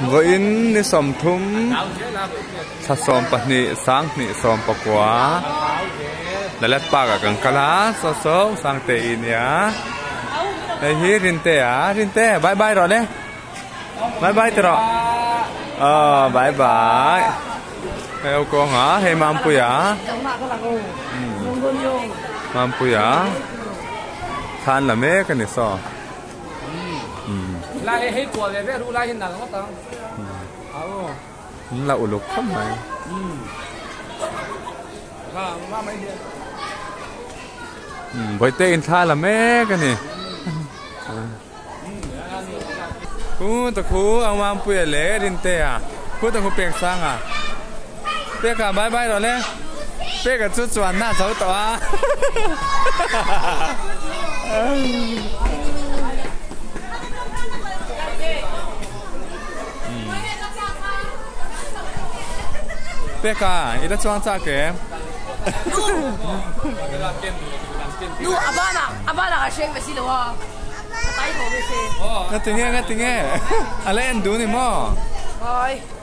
với in ni som thum sa som pa ni sang ni som pa kwa lalat pa ka kang kala so sang te in ya đây hi rin te bye bye rồi đấy bye bye rồi bye bye theo con hả hay mampu ya mampu ya than là mấy cái này so lại hết của về về lại hiện đang có tao là ủ lục không này mấy với tên than là mấy cái này tao khu ông mampu ya lẽ rin te à tao khu bèn sang à bèn cả bye bye rồi đấy bèn cả chút chuẩn na cháu tao Peka, ida chuang cha ke. Nu abana ka shake besi lo wa. Tai ko besi. Nga tinge. Ale en du ni mo. Bye.